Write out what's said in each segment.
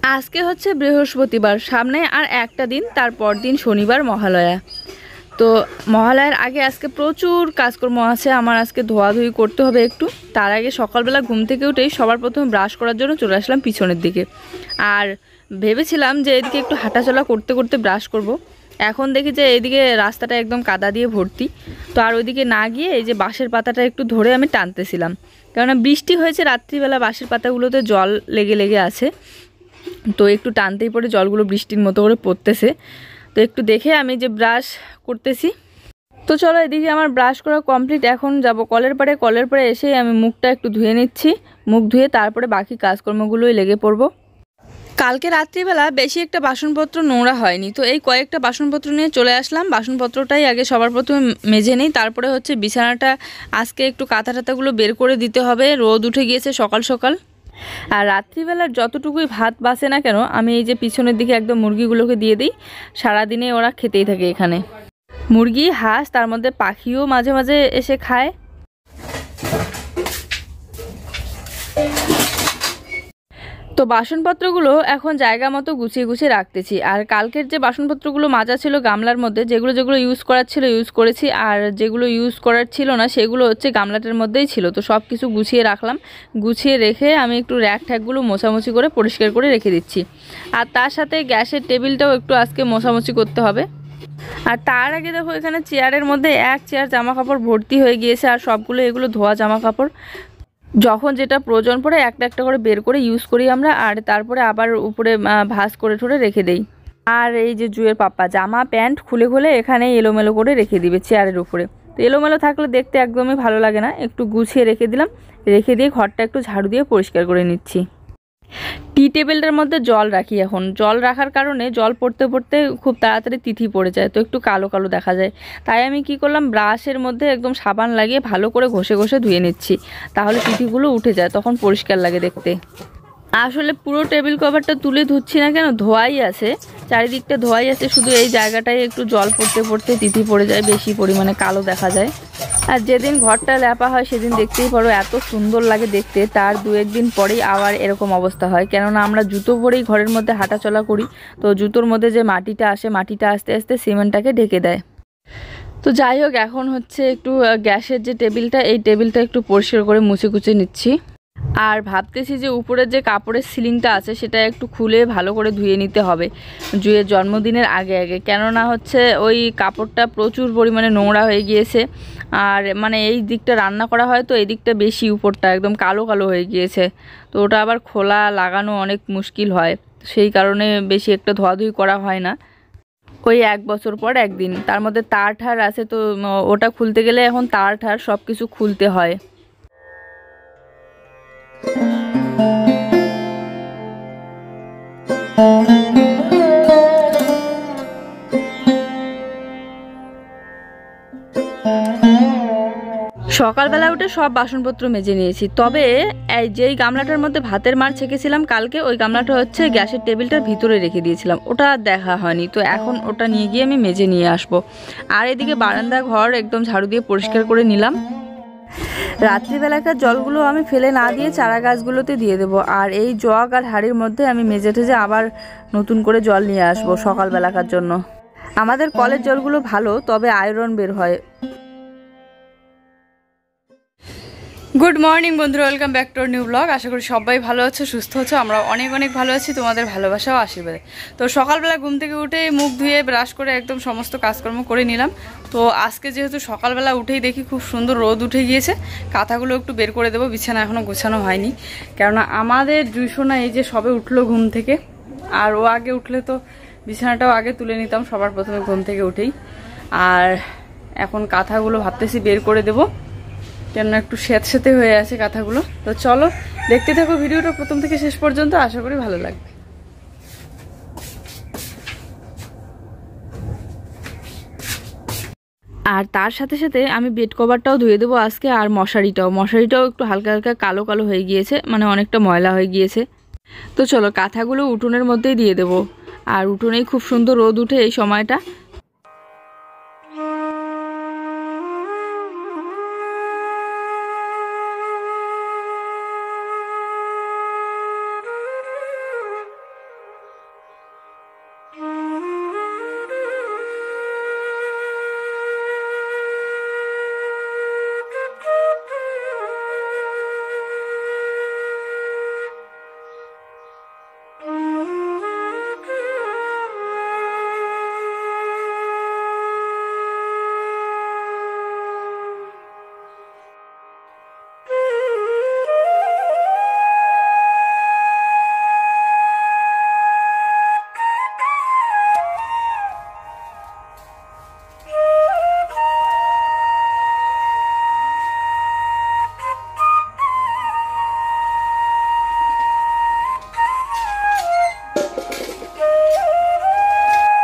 আজকে হচ্ছে বৃহস্পতিবার, সামনে আর একটা দিন, তারপর দিন শনিবার মহালয়া। তো মহালয়ার আগে আজকে প্রচুর কাজকর্ম আছে আমার। আজকে ধোয়াধুয়ি করতে হবে একটু। তার আগে সকালবেলা ঘুম থেকে উঠেই সবার প্রথমে ব্রাশ করার জন্য চলে আসলাম পিছনের দিকে। আর ভেবেছিলাম যে এদিকে একটু হাঁটাচলা করতে করতে ব্রাশ করব। এখন দেখি যে এইদিকে রাস্তাটা একদম কাদা দিয়ে ভর্তি। তো আর ওইদিকে না গিয়ে এই যে বাঁশের পাতাটা একটু ধরে আমি টানতেছিলাম, কেননা বৃষ্টি হয়েছে রাত্রিবেলা, বাঁশের পাতাগুলোতে জল লেগে লেগে আছে। তো একটু টানতেই পড়ে জলগুলো বৃষ্টির মতো করে পড়তেছে। তো একটু দেখে আমি যে ব্রাশ করতেছি। তো চলো, এদিকে আমার ব্রাশ করা কমপ্লিট। এখন যাব কলের পাড়ে। কলের পাড়ে এসে আমি মুখটা একটু ধুয়ে নিচ্ছি। মুখ ধুয়ে তারপরে বাকি কাজকর্মগুলোই লেগে পড়বো। কালকে রাত্রিবেলা বেশি একটা বাসনপত্র নোংরা হয়নি, তো এই কয়েকটা বাসনপত্র নিয়ে চলে আসলাম। বাসনপত্রটাই আগে সবার প্রথমে মেজে নিই, তারপরে হচ্ছে বিছানাটা আজকে একটু কাঁথা টাতাগুলো বের করে দিতে হবে। রোদ উঠে গিয়েছে সকাল সকাল। আর রাত্রিবেলার যতটুকুই ভাত বাসে না কেন, আমি এই যে পিছনের দিকে একদম মুরগিগুলোকে দিয়ে দিই। সারাদিনে ওরা খেতেই থাকে এখানে। মুরগি, হাঁস, তার মধ্যে পাখিও মাঝে মাঝে এসে খায়। তো বাসনপত্রগুলো এখন জায়গা মতো গুছিয়ে গুছিয়ে রাখতেছি। আর কালকের যে বাসনপত্রগুলো মাজা ছিল গামলার মধ্যে, যেগুলো যেগুলো ইউজ করার ছিল ইউজ করেছি, আর যেগুলো ইউজ করার ছিল না সেগুলো হচ্ছে গামলাটার মধ্যেই ছিল। তো সব কিছু গুছিয়ে রাখলাম। গুছিয়ে রেখে আমি একটু র্যাক ট্যাকগুলো মোছামুছি করে পরিষ্কার করে রেখে দিচ্ছি। আর তার সাথে গ্যাসের টেবিলটাও একটু আজকে মোছামুছি করতে হবে। আর তার আগে দেখো, এখানে চেয়ারের মধ্যে এক চেয়ার জামা কাপড় ভর্তি হয়ে গিয়েছে। আর সবগুলো এগুলো ধোয়া জামা কাপড়। যখন যেটা প্রয়োজন পড়ে একটা একটা করে বের করে ইউজ করি আমরা, আর তারপরে আবার উপরে ভাঁজ করে ঠরে রেখে দেই। আর এই যে জুয়ের পাপ্পা জামা প্যান্ট খুলে খুলে এখানে এলোমেলো করে রেখে দিবে চেয়ারের উপরে। তো এলোমেলো থাকলে দেখতে একদমই ভালো লাগে না। একটু গুছিয়ে রেখে দিলাম। রেখে দিয়ে ঘরটা একটু ঝাড়ু দিয়ে পরিষ্কার করে নিচ্ছি। টি টেবিলটার মধ্যে জল রাখি। এখন জল রাখার কারণে জল পড়তে পড়তে খুব তাড়াতাড়ি তিথি পড়ে যায়, তো একটু কালো কালো দেখা যায়। তাই আমি কি করলাম, ব্রাশের মধ্যে একদম সাবান লাগিয়ে ভালো করে ঘষে ঘষে ধুয়ে নিচ্ছি। তাহলে তিথিগুলো উঠে যায়, তখন পরিষ্কার লাগে দেখতে। আসলে পুরো টেবিল কভারটা তুলে ধুচ্ছি না কেন, ধোয়াই আছে, চারিদিকটা ধোয়াই আছে, শুধু এই জায়গাটায় একটু জল পড়তে পড়তে তিথি পড়ে যায়, বেশি পরিমাণে কালো দেখা যায়। আর যেদিন ঘরটা লেপা হয় সেদিন দেখতেই পারো এত সুন্দর লাগে দেখতে। তার দু একদিন পরেই আবার এরকম অবস্থা হয়, কেননা আমরা জুতো পরেই ঘরের মধ্যে হাঁটাচলা করি। তো জুতোর মধ্যে যে মাটিটা আসে, মাটিটা আস্তে আস্তে সিমেন্টটাকে ঢেকে দেয়। তো যাই হোক, এখন হচ্ছে একটু গ্যাসের যে টেবিলটা, এই টেবিলটা একটু পরিষ্কার করে মুছে কুচে নিচ্ছি। আর ভাবতেছি যে উপরের যে কাপড়ের সিলিংটা আছে সেটা একটু খুলে ভালো করে ধুয়ে নিতে হবে জুয়ের জন্মদিনের আগে আগে, কেননা হচ্ছে ওই কাপড়টা প্রচুর পরিমাণে নোংরা হয়ে গিয়েছে। আর মানে এই দিকটা রান্না করা হয়, তো এই দিকটা বেশি, উপরটা একদম কালো কালো হয়ে গিয়েছে। তো ওটা আবার খোলা লাগানো অনেক মুশকিল হয়, সেই কারণে বেশি একটা ধোয়াধুয়ি করা হয় না। ওই 1 বছর পর একদিন, তার মধ্যে তার ঠার আছে, তো ওটা খুলতে গেলে এখন তার ঠার সব কিছু খুলতে হয়। সকালবেলা উঠে সব বাসনপত্র মেজে নিয়েছি, তবে এই যেই গামলাটার মধ্যে ভাতের মার ছেঁকেছিলাম কালকে, ওই গামলাটা হচ্ছে গ্যাসের টেবিলটার ভিতরে রেখে দিয়েছিলাম, ওটা দেখা হয়নি। তো এখন ওটা নিয়ে গিয়ে আমি মেজে নিয়ে আসবো। আর এদিকে বারান্দা ঘর একদম ঝাড়ু দিয়ে পরিষ্কার করে নিলাম। রাত্রিবেলাকার জলগুলো আমি ফেলে না দিয়ে চারা গাছগুলোতে দিয়ে দেবো। আর এই জগ আর হাঁড়ির মধ্যে আমি মেজে ঠেজে আবার নতুন করে জল নিয়ে আসবো সকালবেলাকার জন্য। আমাদের কলের জলগুলো ভালো, তবে আয়রন বের হয়। গুড মর্নিং বন্ধুরা, welcome back to new blog. আশা করি সবাই ভালো আছো, সুস্থ আছো। আমরা অনেক অনেক ভালো আছি, তোমাদের ভালোবাসা ও আশীর্বাদে। তো সকালবেলা ঘুম থেকে উঠে মুখ ধুয়ে ব্রাশ করে একদম সমস্ত কাজকর্ম করে নিলাম। তো আজকে যেহেতু সকালবেলা উঠেই দেখি খুব সুন্দর রোদ উঠে গিয়েছে, কাঁথাগুলো একটু বের করে দেবো। বিছানা এখনও গোছানো হয়নি, কেননা আমাদের জুইসোনা এই যে সবে উঠলো ঘুম থেকে। আর ও আগে উঠলে তো বিছানাটাও আগে তুলে নিতাম সবার প্রথমে ঘুম থেকে উঠেই। আর এখন কাঁথাগুলো ভাবতেছি বের করে দেবো, কেন একটু স্যাঁতস্যাঁতে হয়ে আছে কাঁথাগুলো। তো চলো দেখতে থাকো ভিডিওটা প্রথম থেকে শেষ পর্যন্ত, আশা করি ভালো লাগবে। আর তার সাথে সাথে আমি বেড কভারটাও ধুয়ে দেবো আজকে। আর মশারিটাও একটু হালকা হালকা কালো কালো হয়ে গিয়েছে, মানে অনেকটা ময়লা হয়ে গিয়েছে। তো চলো কাঁথাগুলো উঠোনের মধ্যেই দিয়ে দেবো। আর উঠোনেই খুব সুন্দর রোদ উঠে এই সময়টা।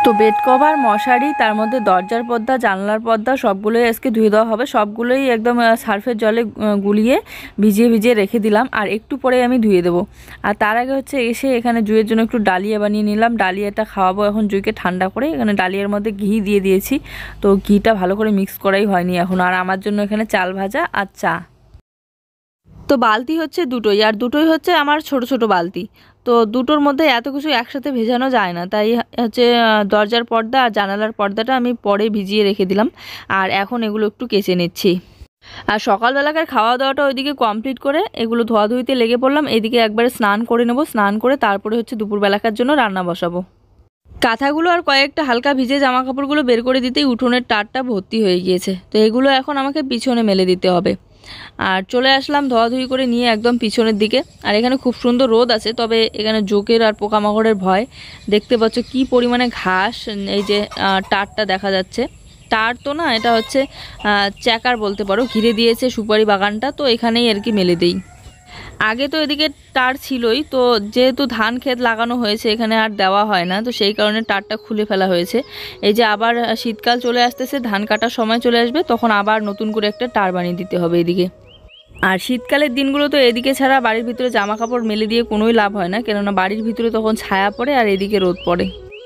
তো বেড কভার, মশারি, তার মধ্যে দরজার পর্দা, জানলার পর্দা সবগুলোই আজকে ধুয়ে দেওয়া হবে। সবগুলোই একদম সার্ফের জলে গুলিয়ে ভিজিয়ে ভিজিয়ে রেখে দিলাম, আর একটু পরে আমি ধুয়ে দেবো। আর তার আগে হচ্ছে এসে এখানে জুইয়ের জন্য একটু ডালিয়া বানিয়ে নিলাম। ডালিয়াটা খাওয়াবো এখন জুইকে ঠান্ডা করে। এখানে ডালিয়ার মধ্যে ঘি দিয়ে দিয়েছি, তো ঘিটা ভালো করে মিক্স করাই হয়নি এখন। আর আমার জন্য এখানে চাল ভাজা আর চা। তো বালতি হচ্ছে দুটোই, আর দুটোই হচ্ছে আমার ছোট ছোট বালতি। তো দুটোর মধ্যে এত কিছু একসাথে ভেজানো যায় না, তাই হচ্ছে দরজার পর্দা আর জানালার পর্দাটা আমি পরে ভিজিয়ে রেখে দিলাম। আর এখন এগুলো একটু কেচে নিচ্ছি। আর সকালবেলাকার খাওয়া দাওয়াটা ওইদিকে কমপ্লিট করে এগুলো ধোয়াধুয়িতে লেগে পড়লাম। এদিকে একবারে স্নান করে নেব, স্নান করে তারপরে হচ্ছে দুপুরবেলাকার জন্য রান্না বসাবো। কাঁথাগুলো আর কয়েকটা হালকা ভিজে জামা কাপড়গুলো বের করে দিতেই উঠোনের টারটা ভর্তি হয়ে গিয়েছে। তো এগুলো এখন আমাকে পিছনে মেলে দিতে হবে। আর চলে আসলাম ধোয়াধুয়ি করে নিয়ে একদম পিছনের দিকে। আর এখানে খুব সুন্দর রোদ আছে, তবে এখানে জোকের আর পোকামাকড়ের ভয়। দেখতে পাচ্ছ কি পরিমাণে ঘাস, এই যে টারটা দেখা যাচ্ছে। টার তো না, এটা হচ্ছে চ্যাকার বলতে পারো, ঘিরে দিয়েছে সুপারি বাগানটা, তো এখানেই আর কি মেলে দেই। আগে তো এদিকে টার ছিলই, তো যেহেতু ধান ক্ষেত লাগানো হয়েছে এখানে আর দেওয়া হয় না, তো সেই কারণে টারটা খুলে ফেলা হয়েছে। এই যে আবার শীতকাল চলে আসতেছে, ধান কাটার সময় চলে আসবে, তখন আবার নতুন করে একটা টার বানিয়ে দিতে হবে এদিকে। আর শীতকালের দিনগুলো তো এদিকে ছাড়া বাড়ির ভিতরে জামা কাপড় মেলে দিয়ে কোনোই লাভ হয় না, কেননা বাড়ির ভিতরে তখন ছায়া পড়ে আর এদিকে রোদ পড়ে।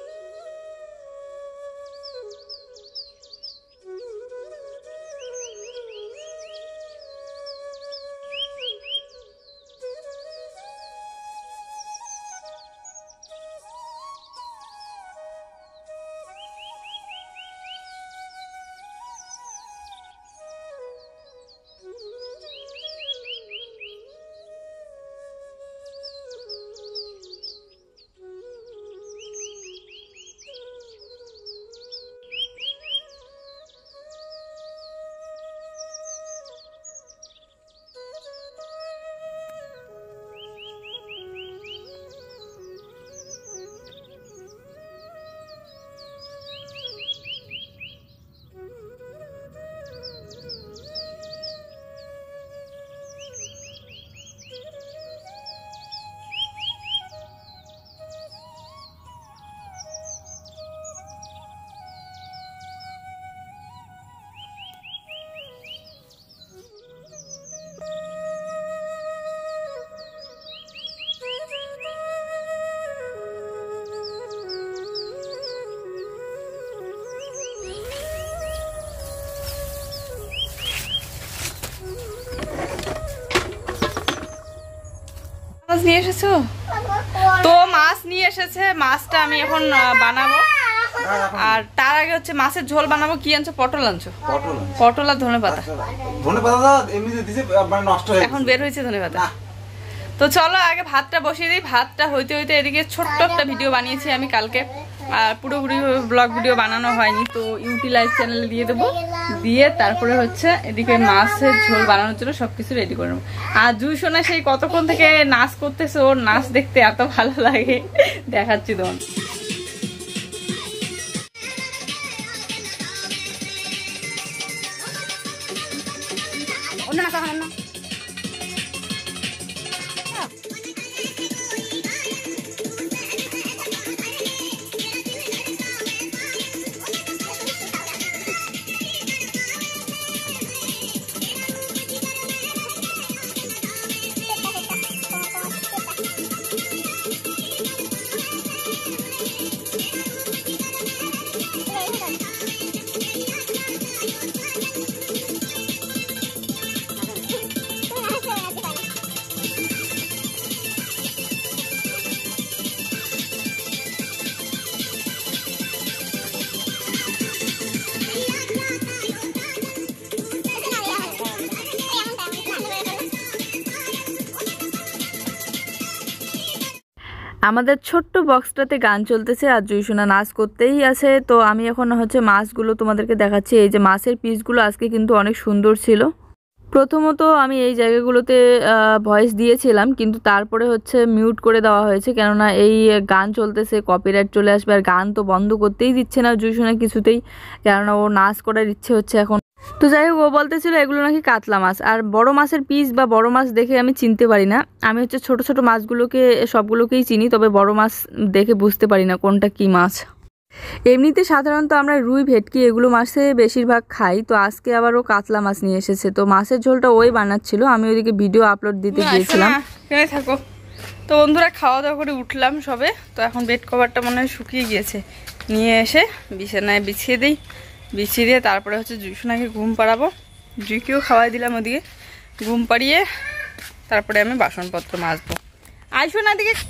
মাছ নিয়ে এসেছো? তো মাছ নিয়ে এসেছে, মাছটা আমি এখন বানাবো। আর তার আগে হচ্ছে মাছের ঝোল বানাবো। কি আনছো? পটল আনছো? পটল আর ধনেপাতা। এখন বের হয়েছে ধনেপাতা। তো চলো আগে ভাতটা বসিয়ে দিই। ভাতটা হইতে হইতে এদিকে ছোট্ট একটা ভিডিও বানিয়েছি আমি কালকে, আর পুরোপুরি ব্লগ ভিডিও বানানো হয়নি, তো ইউটিলাইজ চ্যানেলে দিয়ে দেবো। দিয়ে তারপরে হচ্ছে এদিকে মাছের ঝোল বানানোর জন্য সবকিছু রেডি করে নেবো। আর জুই সোনা সেই কতক্ষণ থেকে নাচ করতেছে, ওর নাচ দেখতে এত ভালো লাগে, দেখাচ্ছি তোমার। আমাদের ছোট্ট বক্সটাতে গান চলতেছে আর জুইসোনা নাচ করতেই আছে। তো আমি এখন হচ্ছে মাছগুলো তোমাদেরকে দেখাচ্ছি। এই যে মাছের পিসগুলো আজকে কিন্তু অনেক সুন্দর ছিল। প্রথমত আমি এই জায়গাগুলোতে ভয়েস দিয়েছিলাম, কিন্তু তারপরে হচ্ছে মিউট করে দেওয়া হয়েছে, কেননা এই গান চলতেছে, কপিরাইট চলে আসবে। আর গান তো বন্ধ করতেই দিচ্ছে না জুইসোনা কিছুতেই, কেননা ও নাচ করার ইচ্ছে হচ্ছে এখন। তো যাই হোক, ও বলতেছিল এগুলো নাকি কাতলা মাছ। আর বড় মাছের পিস বা বড় মাছ দেখে আমি চিনতে পারি না। আমি হচ্ছে ছোট ছোট মাছগুলোকে সবগুলোকেই চিনি, তবে বড় মাছ দেখে বুঝতে পারি না কোনটা কি মাছ। এমনিতে সাধারণত আমরা রুই ভেটকি এগুলো মাছে বেশিরভাগ খাই, তো আজকে আবার ও কাতলা মাছ নিয়ে এসেছে। তো মাছের ঝোলটা ওই বানাচ্ছিল, আমি ওইদিকে ভিডিও আপলোড দিতে গিয়েছিলাম। থাকো। তো বন্ধুরা খাওয়া দাওয়া করে উঠলাম সবে, তো এখন বেড কভারটা মনে হয় শুকিয়ে গিয়েছে, নিয়ে এসে বিছানায় বিছিয়ে দিই। বিছিয়ে দিয়ে তারপরে হচ্ছে জুইসোনাকে ঘুম পাড়াবো, জুইকেও খাওয়াই দিলাম ওদিকে, ঘুম পাড়িয়ে তারপরে আমি বাসনপত্র মাজবো। আইসো না দিকে।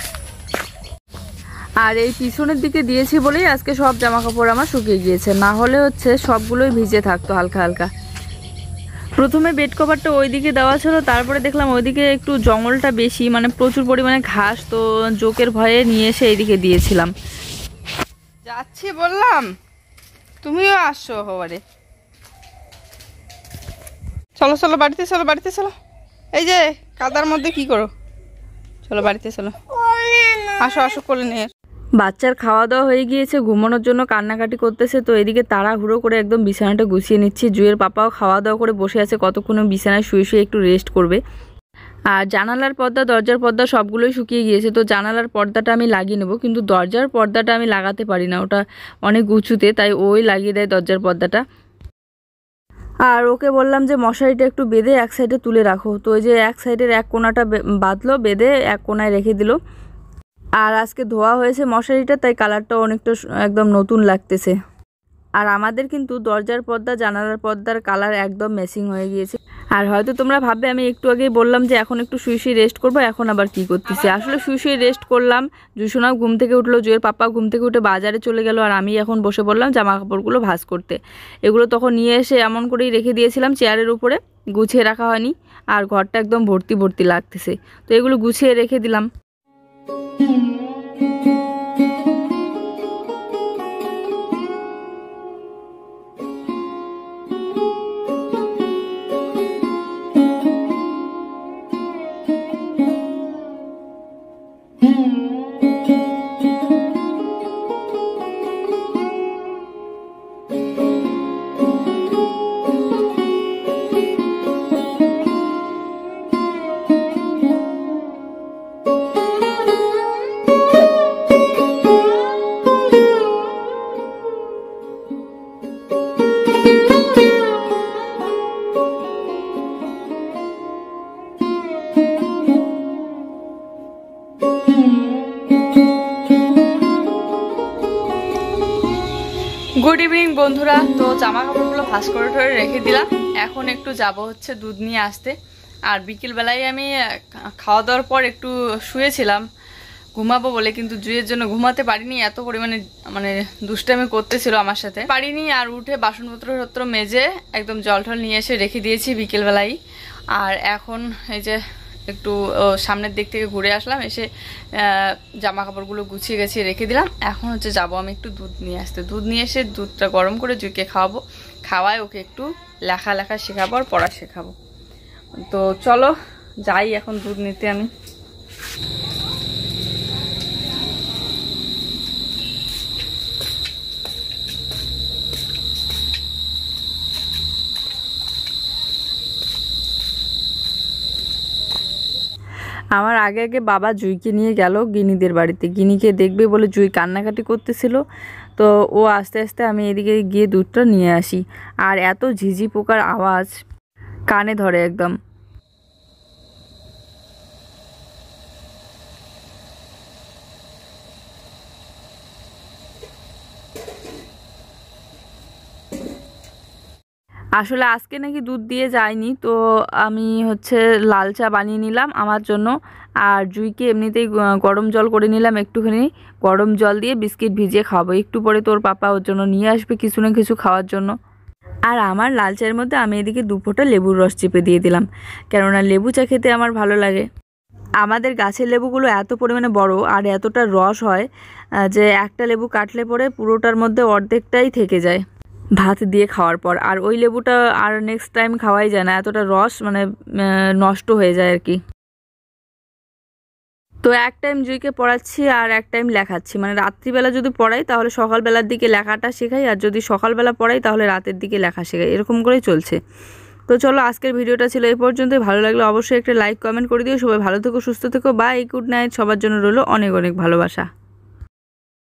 আর এই পিছনের দিকে দিয়েছি বলেই আজকে সব জামা কাপড় আমার শুকিয়ে গিয়েছে, না হলে হচ্ছে সবগুলোই ভিজে থাকতো হালকা হালকা। প্রথমে বেড কভারটা ওইদিকে দেওয়া ছিল, তারপরে দেখলাম ওইদিকে একটু জঙ্গলটা বেশি, মানে প্রচুর পরিমাণে ঘাস, তো জোকের ভয়ে নিয়ে এসে এইদিকে দিয়েছিলাম। যাচ্ছি বললাম, তুমিও আসছো হবারে। চলো চলো বাড়িতে চলো, বাড়িতে চলো। এই যে কাদার মধ্যে কি করো, চলো বাড়িতে চলো, আসো আসো কোলে নিয়ে। বাচ্চার খাওয়া দাওয়া হয়ে গিয়েছে, ঘুমানোর জন্য কান্নাকাটি করতেছে, তো এদিকে তাড়াহুড়ো করে একদম বিছানাটা গুছিয়ে নিচ্ছি। জুয়ের পাপাও খাওয়া দাওয়া করে বসে আছে, কতক্ষণ বিছানায় শুয়ে শুয়ে একটু রেস্ট করবে। আর জানালার পর্দা দরজার পর্দা সবগুলোই শুকিয়ে গিয়েছে, তো জানালার পর্দাটা আমি লাগিয়ে নেব, কিন্তু দরজার পর্দাটা আমি লাগাতে পারি না, ওটা অনেক উঁচুতে, তাই ওই লাগিয়ে দেয় দরজার পর্দাটা। আর ওকে বললাম যে মশারিটা একটু বেঁধে এক সাইডে তুলে রাখো, তো ওই যে এক সাইডের এক কোণাটা বাঁধলো, বেঁধে এক কোণায় রেখে দিল। আর আজকে ধোয়া হয়েছে মশারিটা, তাই কালারটা অনেকটা একদম নতুন লাগতেছে। আর আমাদের কিন্তু দরজার পর্দা জানালার পর্দার কালার একদম ম্যাচিং হয়ে গিয়েছে। আর হয়তো তোমরা ভাববে আমি একটু আগেই বললাম যে এখন একটু শুয়ে শুয়ে রেস্ট করবো, এখন আবার কি করতেছি। আসলে শুয়ে শুয়ে রেস্ট করলাম, জুসোনাও ঘুম থেকে উঠলো, জুয়ের পাপা ঘুম থেকে উঠে বাজারে চলে গেল, আর আমি এখন বসে পড়লাম জামা কাপড়গুলো ভাঁজ করতে। এগুলো তখন নিয়ে এসে এমন করেই রেখে দিয়েছিলাম চেয়ারের উপরে, গুছিয়ে রাখা হয়নি, আর ঘরটা একদম ভর্তি ভর্তি লাগতেছে, তো এগুলো গুছিয়ে রেখে দিলাম। গুড ইভিনিং বন্ধুরা, তো জামা কাপড়গুলো ভাঁজ করে ঠরে রেখে দিলাম, এখন একটু যাব হচ্ছে দুধ নিয়ে আসতে। আর বিকেলবেলায় আমি খাওয়া দাওয়ার পর একটু শুয়েছিলাম ঘুমাবো বলে, কিন্তু জুয়ের জন্য ঘুমাতে পারিনি, এত পরিমাণে মানে দুষ্টামি করতেছিল আমার সাথে, পারিনি। আর উঠে বাসনপত্র মেজে একদম জল টল নিয়ে এসে রেখে দিয়েছি বিকেলবেলায়। আর এখন এই যে একটু সামনের দিক থেকে ঘুরে আসলাম, এসে জামা কাপড়গুলো গুছিয়ে গেছিয়ে রেখে দিলাম। এখন হচ্ছে যাব আমি একটু দুধ নিয়ে আসতে, দুধ নিয়ে এসে দুধটা গরম করে জুইকে খাওয়াবো, খাওয়ায় ওকে একটু লেখা শেখাবো আর পড়া শেখাবো। তো চলো যাই এখন দুধ নিতে আমি। আমার আগে আগে বাবা জুইকে নিয়ে গেল গিনিদের বাড়িতে, গিনিকে দেখবে বলে জুই কান্নাকাটি করতেছিল, তো ও আস্তে আস্তে আমি এদিকে গিয়ে দুধটা নিয়ে আসি। আর এত ঝিঝি পোকার আওয়াজ কানে ধরে একদম। আসলে আজকে নাকি দুধ দিয়ে যায়নি, তো আমি হচ্ছে লাল চা বানিয়ে নিলাম আমার জন্য, আর জুইকে এমনিতেই গরম জল করে নিলাম, একটুখানি গরম জল দিয়ে বিস্কিট ভিজিয়ে খাওয়াবো। একটু পরে তোর পাপা ওর জন্য নিয়ে আসবে কিছু না কিছু খাওয়ার জন্য। আর আমার লাল চায়ের মধ্যে আমি এদিকে 2 ফোঁটা লেবুর রস চেপে দিয়ে দিলাম, কেননা লেবু চা খেতে আমার ভালো লাগে। আমাদের গাছের লেবুগুলো এত পরিমাণে বড় আর এতটা রস হয় যে একটা লেবু কাটলে পরে পুরোটার মধ্যে অর্ধেকটাই থেকে যায় ভাত দিয়ে খাওয়ার পর, আর ওই লেবুটা আর নেক্সট টাইম খাওয়াই যায় না, এতটা রস মানে নষ্ট হয়ে যায় আর কি। তো এক টাইম জুইকে পড়াচ্ছি আর এক টাইম লেখাচ্ছি, মানে রাত্রিবেলা যদি পড়াই তাহলে সকালবেলার দিকে লেখাটা শেখাই, আর যদি সকালবেলা পড়াই তাহলে রাতের দিকে লেখা শেখাই, এরকম করেই চলছে। তো চলো আজকের ভিডিওটা ছিল এই পর্যন্তই, ভালো লাগলে অবশ্যই একটা লাইক কমেন্ট করে দিও। সবাই ভালো থেকো, সুস্থ থেকো, বাই, গুড নাইট, সবার জন্য রইলো অনেক অনেক ভালোবাসা।